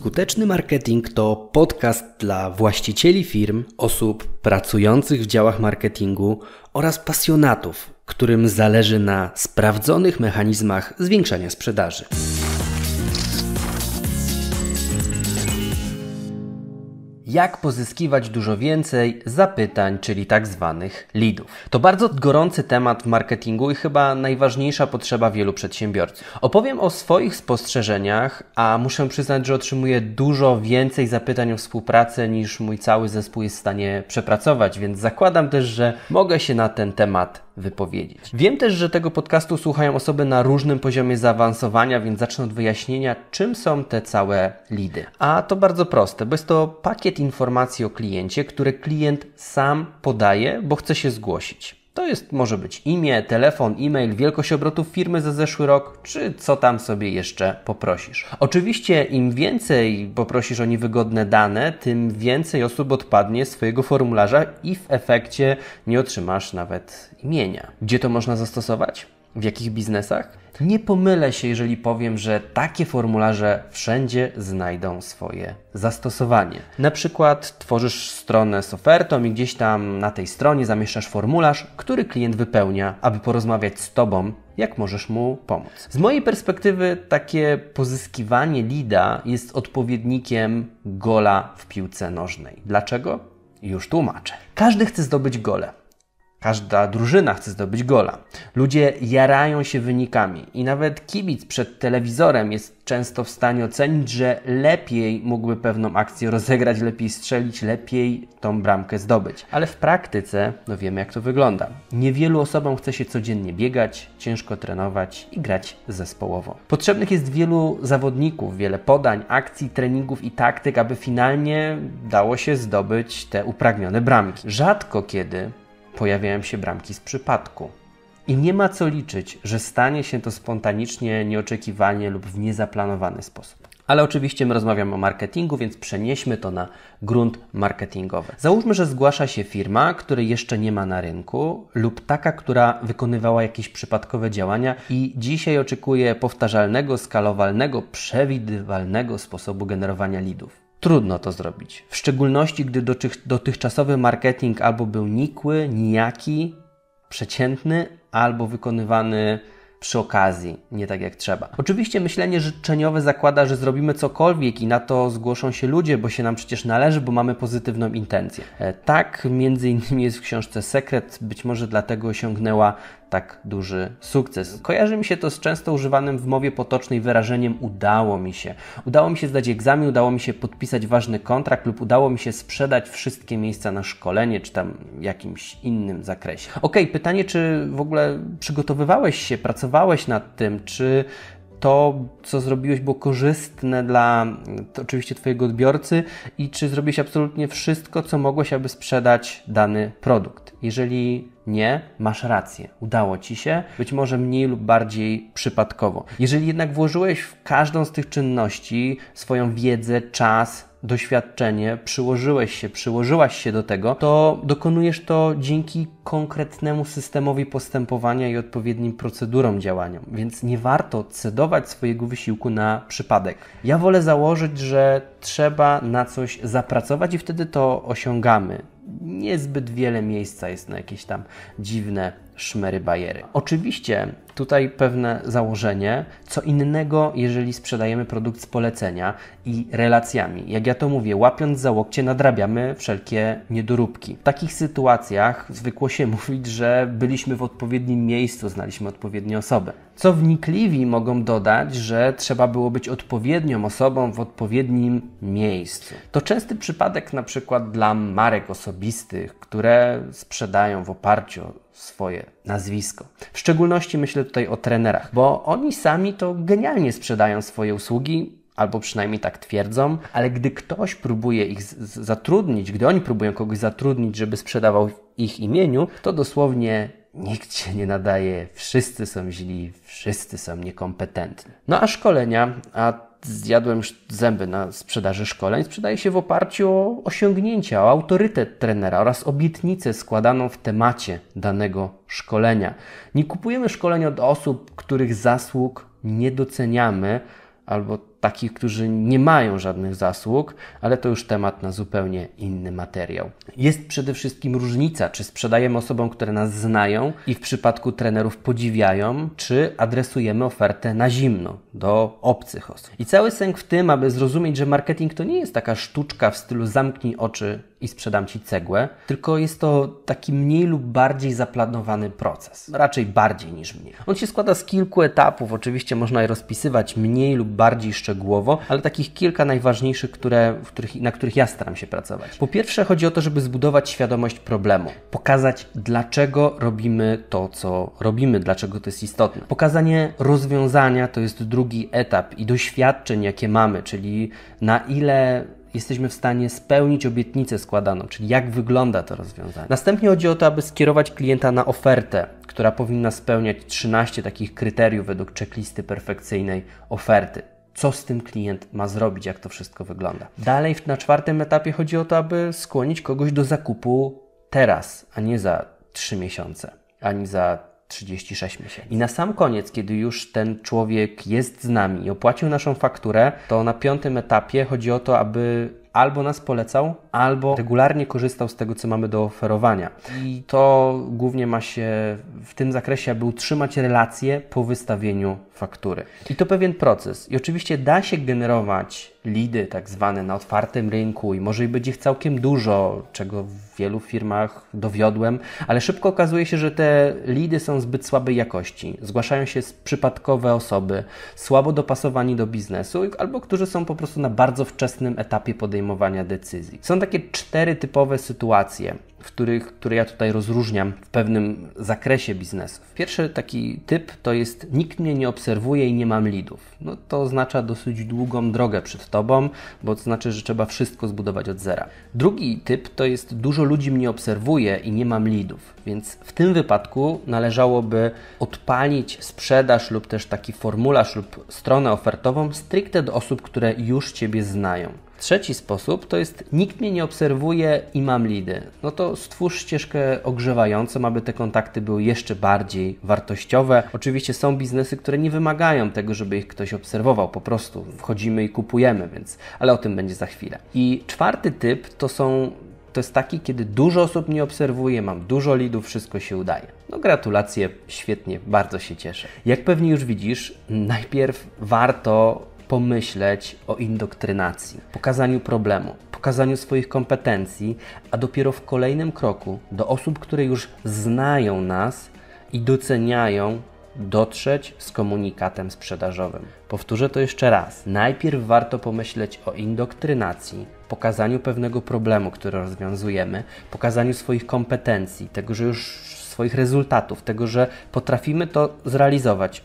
Skuteczny marketing to podcast dla właścicieli firm, osób pracujących w działach marketingu oraz pasjonatów, którym zależy na sprawdzonych mechanizmach zwiększania sprzedaży. Jak pozyskiwać dużo więcej zapytań, czyli tak zwanych leadów? To bardzo gorący temat w marketingu i chyba najważniejsza potrzeba wielu przedsiębiorców. Opowiem o swoich spostrzeżeniach, a muszę przyznać, że otrzymuję dużo więcej zapytań o współpracę niż mój cały zespół jest w stanie przepracować, więc zakładam też, że mogę się na ten temat wypowiedzieć. Wiem też, że tego podcastu słuchają osoby na różnym poziomie zaawansowania, więc zacznę od wyjaśnienia, czym są te całe leady. A to bardzo proste, bo jest to pakiet informacji o kliencie, które klient sam podaje, bo chce się zgłosić. Może być imię, telefon, e-mail, wielkość obrotów firmy za zeszły rok, czy co tam sobie jeszcze poprosisz. Oczywiście im więcej poprosisz o niewygodne dane, tym więcej osób odpadnie z swojego formularza i w efekcie nie otrzymasz nawet imienia. Gdzie to można zastosować? W jakich biznesach? Nie pomylę się, jeżeli powiem, że takie formularze wszędzie znajdą swoje zastosowanie. Na przykład tworzysz stronę z ofertą i gdzieś tam na tej stronie zamieszczasz formularz, który klient wypełnia, aby porozmawiać z Tobą, jak możesz mu pomóc. Z mojej perspektywy takie pozyskiwanie leada jest odpowiednikiem gola w piłce nożnej. Dlaczego? Już tłumaczę. Każdy chce zdobyć gole. Każda drużyna chce zdobyć gola. Ludzie jarają się wynikami i nawet kibic przed telewizorem jest często w stanie ocenić, że lepiej mógłby pewną akcję rozegrać, lepiej strzelić, lepiej tą bramkę zdobyć. Ale w praktyce wiemy, jak to wygląda. Niewielu osobom chce się codziennie biegać, ciężko trenować i grać zespołowo. Potrzebnych jest wielu zawodników, wiele podań, akcji, treningów i taktyk, aby finalnie dało się zdobyć te upragnione bramki. Rzadko kiedy pojawiają się bramki z przypadku. I nie ma co liczyć, że stanie się to spontanicznie, nieoczekiwanie lub w niezaplanowany sposób. Ale oczywiście my rozmawiamy o marketingu, więc przenieśmy to na grunt marketingowy. Załóżmy, że zgłasza się firma, której jeszcze nie ma na rynku lub taka, która wykonywała jakieś przypadkowe działania i dzisiaj oczekuje powtarzalnego, skalowalnego, przewidywalnego sposobu generowania leadów. Trudno to zrobić, w szczególności gdy dotychczasowy marketing albo był nikły, nijaki, przeciętny, albo wykonywany przy okazji, nie tak jak trzeba. Oczywiście myślenie życzeniowe zakłada, że zrobimy cokolwiek i na to zgłoszą się ludzie, bo się nam przecież należy, bo mamy pozytywną intencję. Tak między innymi jest w książce Sekret, być może dlatego osiągnęła tak duży sukces. Kojarzy mi się to z często używanym w mowie potocznej wyrażeniem udało mi się. Udało mi się zdać egzamin, udało mi się podpisać ważny kontrakt lub udało mi się sprzedać wszystkie miejsca na szkolenie, czy tam jakimś innym zakresie. Pytanie, czy w ogóle przygotowywałeś się, pracowałeś nad tym, czy to, co zrobiłeś, było korzystne dla oczywiście Twojego odbiorcy i czy zrobiłeś absolutnie wszystko, co mogłeś, aby sprzedać dany produkt. Jeżeli nie, masz rację. Udało Ci się, być może mniej lub bardziej przypadkowo. Jeżeli jednak włożyłeś w każdą z tych czynności swoją wiedzę, czas, doświadczenie, przyłożyłaś się do tego, to dokonujesz to dzięki konkretnemu systemowi postępowania i odpowiednim procedurom działania, więc nie warto cedować swojego wysiłku na przypadek. Ja wolę założyć, że trzeba na coś zapracować i wtedy to osiągamy. Niezbyt wiele miejsca jest na jakieś tam dziwne szmery bajery. Oczywiście tutaj pewne założenie, co innego, jeżeli sprzedajemy produkt z polecenia i relacjami. Jak ja to mówię, łapiąc za łokcie nadrabiamy wszelkie niedoróbki. W takich sytuacjach zwykło się mówić, że byliśmy w odpowiednim miejscu, znaliśmy odpowiednie osoby. Co wnikliwi mogą dodać, że trzeba było być odpowiednią osobą w odpowiednim miejscu. To częsty przypadek na przykład dla marek osobistych, które sprzedają w oparciu o swoje nazwisko. W szczególności myślę tutaj o trenerach, bo oni sami to genialnie sprzedają swoje usługi, albo przynajmniej tak twierdzą, ale gdy ktoś próbuje ich zatrudnić, gdy oni próbują kogoś zatrudnić, żeby sprzedawał w ich imieniu, to dosłownie nikt się nie nadaje, wszyscy są źli, wszyscy są niekompetentni. No a szkolenia, zjadłem już zęby na sprzedaży szkoleń, sprzedaje się w oparciu o osiągnięcia, o autorytet trenera oraz obietnicę składaną w temacie danego szkolenia. Nie kupujemy szkoleń od osób, których zasług nie doceniamy albo takich, którzy nie mają żadnych zasług, ale to już temat na zupełnie inny materiał. Jest przede wszystkim różnica, czy sprzedajemy osobom, które nas znają i w przypadku trenerów podziwiają, czy adresujemy ofertę na zimno, do obcych osób. I cały sęk w tym, aby zrozumieć, że marketing to nie jest taka sztuczka w stylu zamknij oczy i sprzedam Ci cegłę, tylko jest to taki mniej lub bardziej zaplanowany proces. Raczej bardziej niż mniej. On się składa z kilku etapów, oczywiście można je rozpisywać mniej lub bardziej szczegółowo, ale takich kilka najważniejszych, na których ja staram się pracować. Po pierwsze chodzi o to, żeby zbudować świadomość problemu. Pokazać, dlaczego robimy to, co robimy, dlaczego to jest istotne. Pokazanie rozwiązania to jest drugi etap i doświadczeń, jakie mamy, czyli na ile jesteśmy w stanie spełnić obietnicę składaną, czyli jak wygląda to rozwiązanie. Następnie chodzi o to, aby skierować klienta na ofertę, która powinna spełniać 13 takich kryteriów według checklisty perfekcyjnej oferty. Co z tym klient ma zrobić, jak to wszystko wygląda. Dalej na czwartym etapie chodzi o to, aby skłonić kogoś do zakupu teraz, a nie za 3 miesiące, ani za 36 miesięcy. I na sam koniec, kiedy już ten człowiek jest z nami i opłacił naszą fakturę, to na 5. etapie chodzi o to, aby albo nas polecał, albo regularnie korzystał z tego, co mamy do oferowania. I to głównie ma się w tym zakresie, aby utrzymać relacje po wystawieniu faktury. I to pewien proces. I oczywiście da się generować leady tak zwane na otwartym rynku i może i być ich całkiem dużo, czego w wielu firmach dowiodłem, ale szybko okazuje się, że te leady są zbyt słabej jakości. Zgłaszają się przypadkowe osoby, słabo dopasowani do biznesu albo którzy są po prostu na bardzo wczesnym etapie podejmowania decyzji. Są takie 4 typowe sytuacje, które ja tutaj rozróżniam w pewnym zakresie biznesu. Pierwszy taki typ to jest nikt mnie nie obserwuje i nie mam leadów. No to oznacza dosyć długą drogę przed Tobą, bo to znaczy, że trzeba wszystko zbudować od zera. Drugi typ to jest dużo ludzi mnie obserwuje i nie mam leadów, więc w tym wypadku należałoby odpalić sprzedaż lub też taki formularz lub stronę ofertową stricte do osób, które już Ciebie znają. Trzeci sposób to jest nikt mnie nie obserwuje i mam leady. No to stwórz ścieżkę ogrzewającą, aby te kontakty były jeszcze bardziej wartościowe. Oczywiście są biznesy, które nie wymagają tego, żeby ich ktoś obserwował. Po prostu wchodzimy i kupujemy, ale o tym będzie za chwilę. I czwarty typ to jest taki, kiedy dużo osób mnie obserwuje, mam dużo leadów, wszystko się udaje. No gratulacje, świetnie, bardzo się cieszę. Jak pewnie już widzisz, najpierw warto pomyśleć o indoktrynacji, pokazaniu problemu, pokazaniu swoich kompetencji, a dopiero w kolejnym kroku do osób, które już znają nas i doceniają, dotrzeć z komunikatem sprzedażowym. Powtórzę to jeszcze raz. Najpierw warto pomyśleć o indoktrynacji, pokazaniu pewnego problemu, który rozwiązujemy, pokazaniu swoich kompetencji, tego, że już swoich rezultatów, tego, że potrafimy to zrealizować,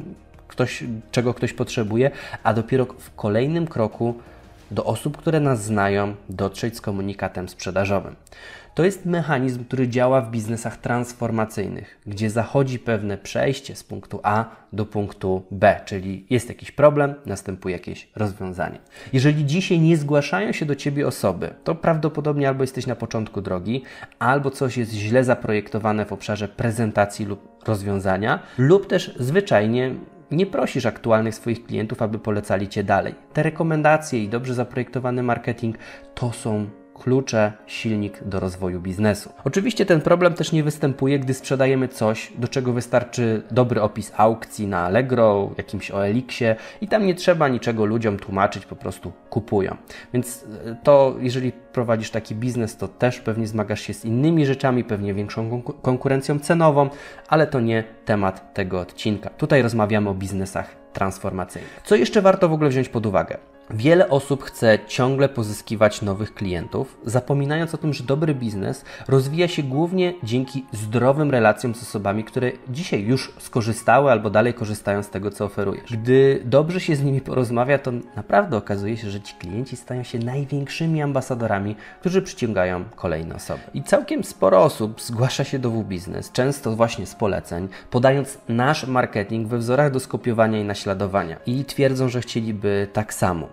czego ktoś potrzebuje, a dopiero w kolejnym kroku do osób, które nas znają, dotrzeć z komunikatem sprzedażowym. To jest mechanizm, który działa w biznesach transformacyjnych, gdzie zachodzi pewne przejście z punktu A do punktu B, czyli jest jakiś problem, następuje jakieś rozwiązanie. Jeżeli dzisiaj nie zgłaszają się do Ciebie osoby, to prawdopodobnie albo jesteś na początku drogi, albo coś jest źle zaprojektowane w obszarze prezentacji lub rozwiązania, lub też zwyczajnie nie prosisz aktualnych swoich klientów, aby polecali Cię dalej. Te rekomendacje i dobrze zaprojektowany marketing to są klucze, silnik do rozwoju biznesu. Oczywiście ten problem też nie występuje, gdy sprzedajemy coś, do czego wystarczy dobry opis aukcji na Allegro, jakimś OLX-ie i tam nie trzeba niczego ludziom tłumaczyć, po prostu kupują. Więc to, jeżeli prowadzisz taki biznes, to też pewnie zmagasz się z innymi rzeczami, pewnie większą konkurencją cenową, ale to nie temat tego odcinka. Tutaj rozmawiamy o biznesach transformacyjnych. Co jeszcze warto w ogóle wziąć pod uwagę? Wiele osób chce ciągle pozyskiwać nowych klientów, zapominając o tym, że dobry biznes rozwija się głównie dzięki zdrowym relacjom z osobami, które dzisiaj już skorzystały albo dalej korzystają z tego, co oferujesz. Gdy dobrze się z nimi porozmawia, to naprawdę okazuje się, że ci klienci stają się największymi ambasadorami, którzy przyciągają kolejne osoby. I całkiem sporo osób zgłasza się do WBiznes, często właśnie z poleceń, podając nasz marketing we wzorach do skopiowania i naśladowania i twierdzą, że chcieliby tak samo.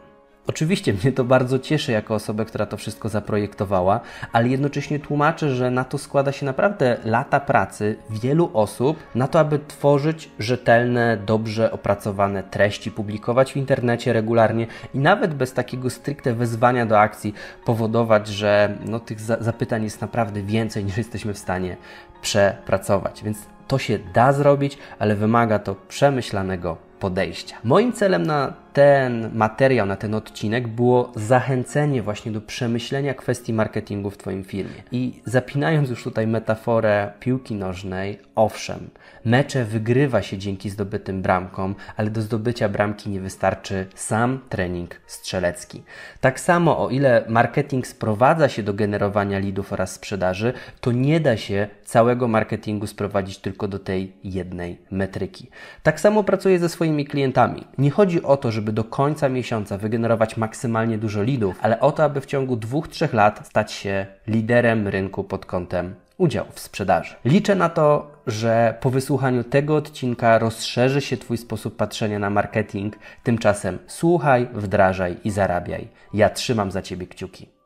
Oczywiście mnie to bardzo cieszy jako osobę, która to wszystko zaprojektowała, ale jednocześnie tłumaczę, że na to składa się naprawdę lata pracy wielu osób na to, aby tworzyć rzetelne, dobrze opracowane treści, publikować w internecie regularnie i nawet bez takiego stricte wezwania do akcji powodować, że tych zapytań jest naprawdę więcej niż jesteśmy w stanie przepracować. Więc to się da zrobić, ale wymaga to przemyślanego podejścia. Moim celem na ten materiał, na ten odcinek było zachęcenie właśnie do przemyślenia kwestii marketingu w Twoim firmie. I zapinając już tutaj metaforę piłki nożnej, owszem, mecze wygrywa się dzięki zdobytym bramkom, ale do zdobycia bramki nie wystarczy sam trening strzelecki. Tak samo, o ile marketing sprowadza się do generowania leadów oraz sprzedaży, to nie da się całego marketingu sprowadzić tylko do tej jednej metryki. Tak samo pracuję ze swoimi klientami. Nie chodzi o to, żeby do końca miesiąca wygenerować maksymalnie dużo leadów, ale o to, aby w ciągu 2-3 lat stać się liderem rynku pod kątem udziału w sprzedaży. Liczę na to, że po wysłuchaniu tego odcinka rozszerzy się Twój sposób patrzenia na marketing. Tymczasem słuchaj, wdrażaj i zarabiaj. Ja trzymam za Ciebie kciuki.